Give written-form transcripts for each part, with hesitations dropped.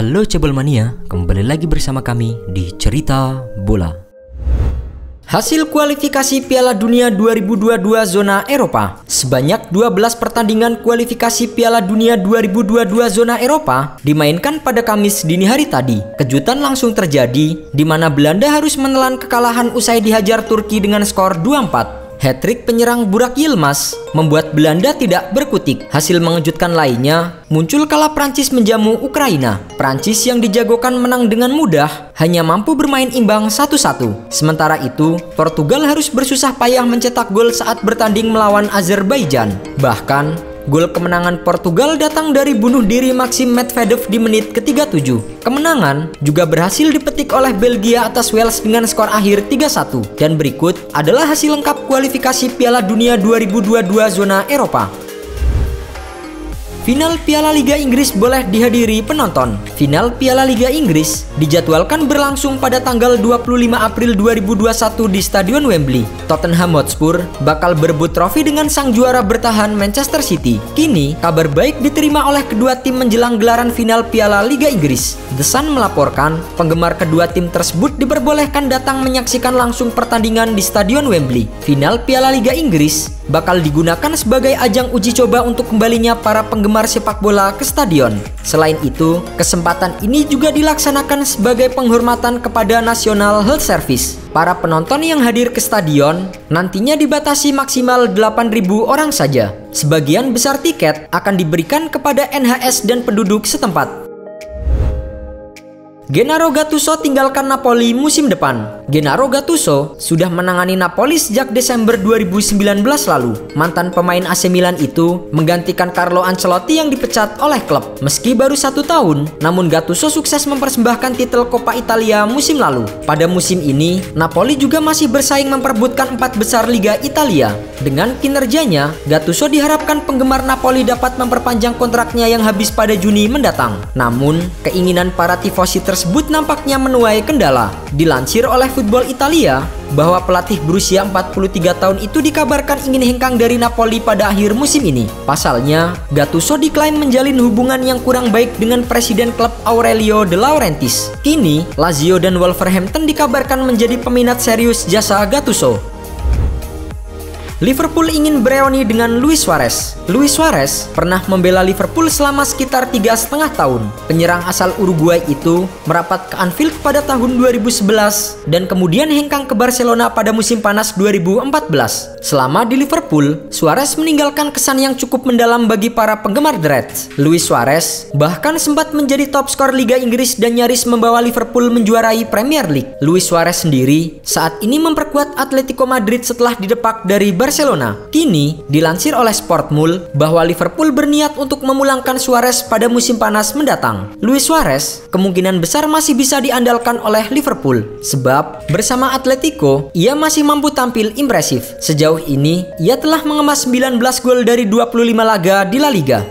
Halo Cebolmania, kembali lagi bersama kami di Cerita Bola. Hasil kualifikasi Piala Dunia 2022 zona Eropa. Sebanyak 12 pertandingan kualifikasi Piala Dunia 2022 zona Eropa dimainkan pada Kamis dini hari tadi. Kejutan langsung terjadi di mana Belanda harus menelan kekalahan usai dihajar Turki dengan skor 2-4. Hat-trick penyerang Burak Yilmaz membuat Belanda tidak berkutik. Hasil mengejutkan lainnya muncul kala Prancis menjamu Ukraina. Prancis yang dijagokan menang dengan mudah hanya mampu bermain imbang 1-1. Sementara itu, Portugal harus bersusah payah mencetak gol saat bertanding melawan Azerbaijan. Bahkan gol kemenangan Portugal datang dari bunuh diri Maxim Medvedev di menit ke-37. Kemenangan juga berhasil dipetik oleh Belgia atas Wales dengan skor akhir 3-1. Dan berikut adalah hasil lengkap kualifikasi Piala Dunia 2022 zona Eropa. Final Piala Liga Inggris boleh dihadiri penonton. Final Piala Liga Inggris dijadwalkan berlangsung pada tanggal 25 April 2021 di Stadion Wembley. Tottenham Hotspur bakal berebut trofi dengan sang juara bertahan Manchester City. Kini, kabar baik diterima oleh kedua tim menjelang gelaran final Piala Liga Inggris. The Sun melaporkan, penggemar kedua tim tersebut diperbolehkan datang menyaksikan langsung pertandingan di Stadion Wembley. Final Piala Liga Inggris bakal digunakan sebagai ajang uji coba untuk kembalinya para penggemar sepak bola ke stadion. Selain itu, kesempatan ini juga dilaksanakan sebagai penghormatan kepada National Health Service. Para penonton yang hadir ke stadion nantinya dibatasi maksimal 8.000 orang saja. Sebagian besar tiket akan diberikan kepada NHS dan penduduk setempat. Gennaro Gattuso tinggalkan Napoli musim depan. Gennaro Gattuso sudah menangani Napoli sejak Desember 2019 lalu. Mantan pemain AC Milan itu menggantikan Carlo Ancelotti yang dipecat oleh klub. Meski baru 1 tahun, namun Gattuso sukses mempersembahkan titel Coppa Italia musim lalu. Pada musim ini, Napoli juga masih bersaing memperebutkan 4 besar Liga Italia. Dengan kinerjanya, Gattuso diharapkan penggemar Napoli dapat memperpanjang kontraknya yang habis pada Juni mendatang. Namun, keinginan para tifosi tersebut nampaknya menuai kendala. Dilansir oleh Football Italia bahwa pelatih berusia 43 tahun itu dikabarkan ingin hengkang dari Napoli pada akhir musim ini. Pasalnya, Gattuso diklaim menjalin hubungan yang kurang baik dengan presiden klub Aurelio De Laurentiis. Kini, Lazio dan Wolverhampton dikabarkan menjadi peminat serius jasa Gattuso. Liverpool ingin bereuni dengan Luis Suarez. Luis Suarez pernah membela Liverpool selama sekitar 3,5 tahun. Penyerang asal Uruguay itu merapat ke Anfield pada tahun 2011 dan kemudian hengkang ke Barcelona pada musim panas 2014. Selama di Liverpool, Suarez meninggalkan kesan yang cukup mendalam bagi para penggemar The Reds. Luis Suarez bahkan sempat menjadi top skor Liga Inggris dan nyaris membawa Liverpool menjuarai Premier League. Luis Suarez sendiri saat ini memperkuat Atletico Madrid setelah didepak dari Barcelona. Kini, dilansir oleh Sportmul bahwa Liverpool berniat untuk memulangkan Suarez pada musim panas mendatang. Luis Suarez kemungkinan besar masih bisa diandalkan oleh Liverpool, sebab bersama Atletico, ia masih mampu tampil impresif. Sejauh ini, ia telah mengemas 19 gol dari 25 laga di La Liga.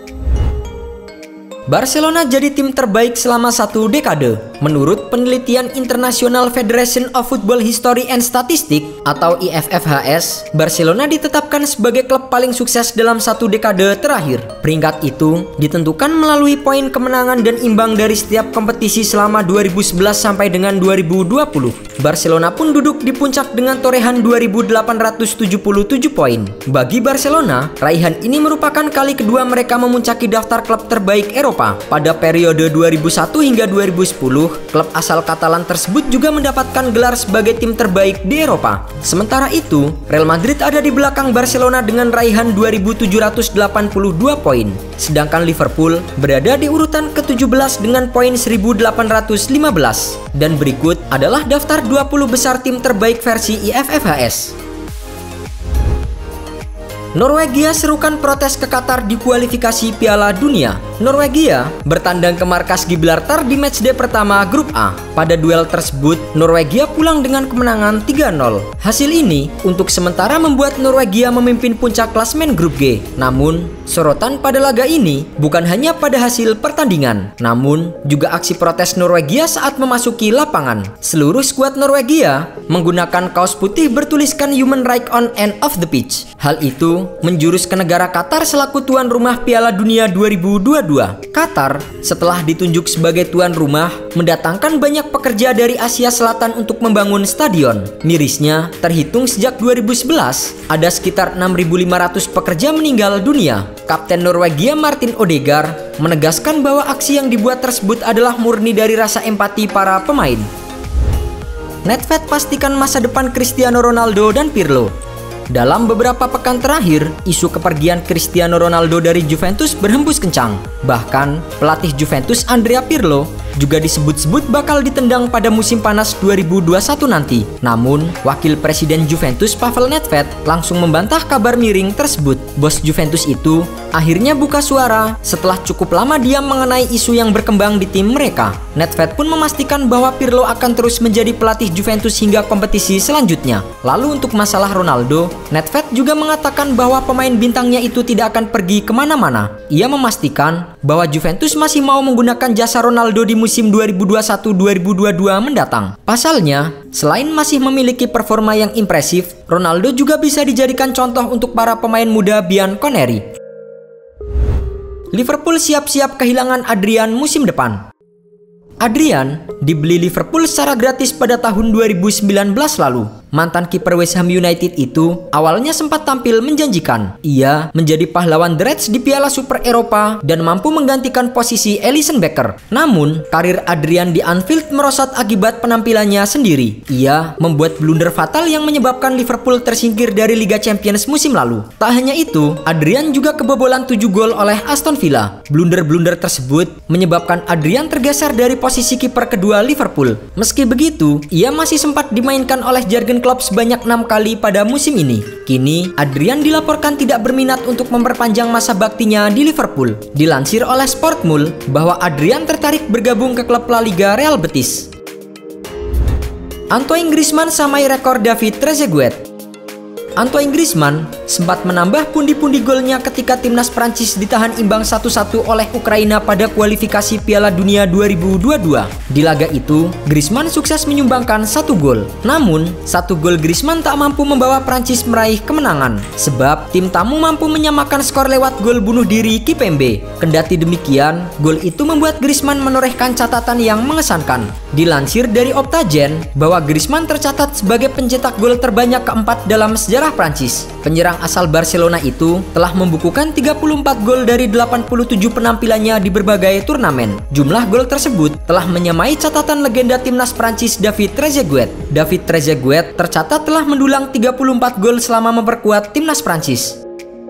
Barcelona jadi tim terbaik selama 1 dekade. Menurut penelitian International Federation of Football History and Statistics atau IFFHS, Barcelona ditetapkan sebagai klub paling sukses dalam 1 dekade terakhir. Peringkat itu ditentukan melalui poin kemenangan dan imbang dari setiap kompetisi selama 2011 sampai dengan 2020. Barcelona pun duduk di puncak dengan torehan 2.877 poin. Bagi Barcelona, raihan ini merupakan kali kedua mereka memuncaki daftar klub terbaik Eropa. Pada periode 2001 hingga 2010, klub asal Katalan tersebut juga mendapatkan gelar sebagai tim terbaik di Eropa. Sementara itu, Real Madrid ada di belakang Barcelona dengan raihan 2.782 poin. Sedangkan Liverpool berada di urutan ke-17 dengan poin 1.815. Dan berikut adalah daftar 20 besar tim terbaik versi IFFHS. Norwegia serukan protes ke Qatar di kualifikasi Piala Dunia. Norwegia bertandang ke markas Gibraltar di matchday pertama grup A. Pada duel tersebut, Norwegia pulang dengan kemenangan 3-0. Hasil ini untuk sementara membuat Norwegia memimpin puncak klasemen grup G. Namun, sorotan pada laga ini bukan hanya pada hasil pertandingan, namun juga aksi protes Norwegia saat memasuki lapangan. Seluruh skuad Norwegia menggunakan kaos putih bertuliskan Human Right on and off the pitch. Hal itu Ronaldo menjurus ke negara Qatar selaku tuan rumah Piala Dunia 2022. Qatar, setelah ditunjuk sebagai tuan rumah, mendatangkan banyak pekerja dari Asia Selatan untuk membangun stadion. Mirisnya, terhitung sejak 2011, ada sekitar 6.500 pekerja meninggal dunia. Kapten Norwegia Martin Odegaard menegaskan bahwa aksi yang dibuat tersebut adalah murni dari rasa empati para pemain. Nedved pastikan masa depan Cristiano Ronaldo dan Pirlo. Dalam beberapa pekan terakhir, isu kepergian Cristiano Ronaldo dari Juventus berhembus kencang. Bahkan, pelatih Juventus Andrea Pirlo juga disebut-sebut bakal ditendang pada musim panas 2021 nanti. Namun, wakil presiden Juventus Pavel Nedved langsung membantah kabar miring tersebut. Bos Juventus itu akhirnya buka suara setelah cukup lama diam mengenai isu yang berkembang di tim mereka. Nedved pun memastikan bahwa Pirlo akan terus menjadi pelatih Juventus hingga kompetisi selanjutnya. Lalu untuk masalah Ronaldo, Nedved juga mengatakan bahwa pemain bintangnya itu tidak akan pergi kemana-mana. Ia memastikan bahwa Juventus masih mau menggunakan jasa Ronaldo di musim 2021-2022 mendatang. Pasalnya, selain masih memiliki performa yang impresif, Ronaldo juga bisa dijadikan contoh untuk para pemain muda Bianconeri. Liverpool siap-siap kehilangan Adrian musim depan. Adrian dibeli Liverpool secara gratis pada tahun 2019 lalu. Mantan kiper West Ham United itu awalnya sempat tampil menjanjikan. Ia menjadi pahlawan The Reds di Piala Super Eropa dan mampu menggantikan posisi Alisson Becker. Namun, karir Adrian di Anfield merosot akibat penampilannya sendiri. Ia membuat blunder fatal yang menyebabkan Liverpool tersingkir dari Liga Champions musim lalu. Tak hanya itu, Adrian juga kebobolan 7 gol oleh Aston Villa. Blunder-blunder tersebut menyebabkan Adrian tergeser dari posisi kiper kedua Liverpool. Meski begitu, ia masih sempat dimainkan oleh Jurgen Klopp sebanyak 6 kali pada musim ini. Kini, Adrian dilaporkan tidak berminat untuk memperpanjang masa baktinya di Liverpool. Dilansir oleh Sportmul bahwa Adrian tertarik bergabung ke klub La Liga Real Betis. Antoine Griezmann samai rekor David Trezeguet. Antoine Griezmann sempat menambah pundi-pundi golnya ketika timnas Prancis ditahan imbang 1-1 oleh Ukraina pada kualifikasi Piala Dunia 2022. Di laga itu, Griezmann sukses menyumbangkan 1 gol. Namun, 1 gol Griezmann tak mampu membawa Prancis meraih kemenangan, sebab tim tamu mampu menyamakan skor lewat gol bunuh diri Kimpembe. Kendati demikian, gol itu membuat Griezmann menorehkan catatan yang mengesankan. Dilansir dari Optagen bahwa Griezmann tercatat sebagai pencetak gol terbanyak keempat dalam sejarah Prancis. Penyerang asal Barcelona itu telah membukukan 34 gol dari 87 penampilannya di berbagai turnamen. Jumlah gol tersebut telah menyamai catatan legenda timnas Prancis David Trezeguet. David Trezeguet tercatat telah mendulang 34 gol selama memperkuat timnas Prancis.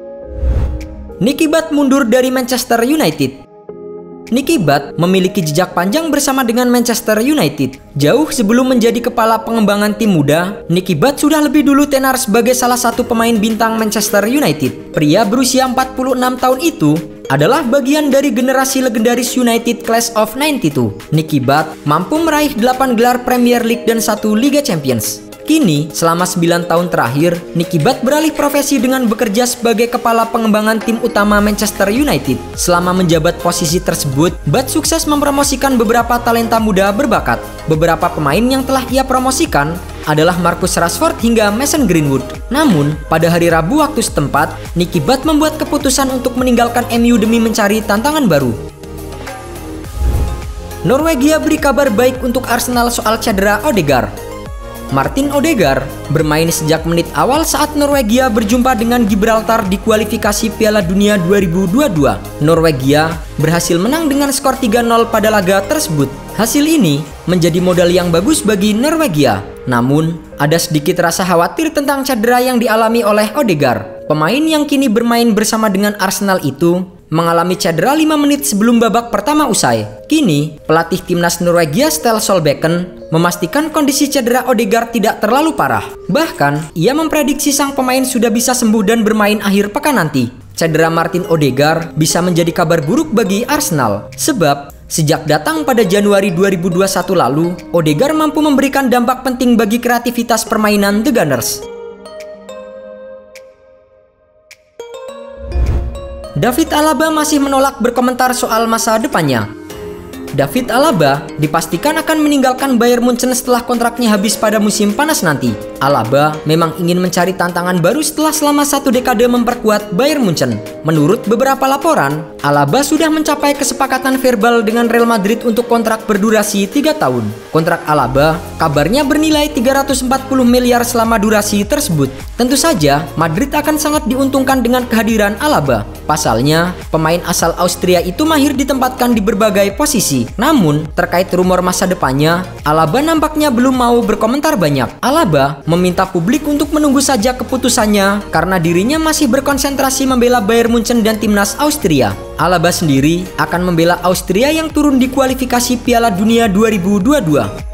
Nicky Butt mundur dari Manchester United. Nicky Butt memiliki jejak panjang bersama dengan Manchester United. Jauh sebelum menjadi kepala pengembangan tim muda, Nicky Butt sudah lebih dulu tenar sebagai salah satu pemain bintang Manchester United. Pria berusia 46 tahun itu adalah bagian dari generasi legendaris United Class of 92. Nicky Butt mampu meraih 8 gelar Premier League dan 1 Liga Champions. Kini, selama 9 tahun terakhir, Nicky Butt beralih profesi dengan bekerja sebagai kepala pengembangan tim utama Manchester United. Selama menjabat posisi tersebut, Butt sukses mempromosikan beberapa talenta muda berbakat. Beberapa pemain yang telah ia promosikan adalah Marcus Rashford hingga Mason Greenwood. Namun, pada hari Rabu waktu setempat, Nicky Butt membuat keputusan untuk meninggalkan MU demi mencari tantangan baru. Norwegia beri kabar baik untuk Arsenal soal cedera Odegaard. Martin Odegaard bermain sejak menit awal saat Norwegia berjumpa dengan Gibraltar di kualifikasi Piala Dunia 2022. Norwegia berhasil menang dengan skor 3-0 pada laga tersebut. Hasil ini menjadi modal yang bagus bagi Norwegia. Namun, ada sedikit rasa khawatir tentang cedera yang dialami oleh Odegaard. Pemain yang kini bermain bersama dengan Arsenal itu mengalami cedera 5 menit sebelum babak pertama usai. Kini, pelatih timnas Norwegia Ståle Solbakken memastikan kondisi cedera Odegaard tidak terlalu parah. Bahkan, ia memprediksi sang pemain sudah bisa sembuh dan bermain akhir pekan nanti. Cedera Martin Odegaard bisa menjadi kabar buruk bagi Arsenal, sebab sejak datang pada Januari 2021 lalu, Odegaard mampu memberikan dampak penting bagi kreativitas permainan The Gunners. David Alaba masih menolak berkomentar soal masa depannya. David Alaba dipastikan akan meninggalkan Bayern Munchen setelah kontraknya habis pada musim panas nanti. Alaba memang ingin mencari tantangan baru setelah selama 1 dekade memperkuat Bayern Munchen. Menurut beberapa laporan, Alaba sudah mencapai kesepakatan verbal dengan Real Madrid untuk kontrak berdurasi 3 tahun. Kontrak Alaba kabarnya bernilai 340 miliar selama durasi tersebut. Tentu saja, Madrid akan sangat diuntungkan dengan kehadiran Alaba. Pasalnya, pemain asal Austria itu mahir ditempatkan di berbagai posisi. Namun, terkait rumor masa depannya, Alaba nampaknya belum mau berkomentar banyak. Alaba meminta publik untuk menunggu saja keputusannya karena dirinya masih berkonsentrasi membela Bayern Munchen dan timnas Austria. Alaba sendiri akan membela Austria yang turun di kualifikasi Piala Dunia 2022.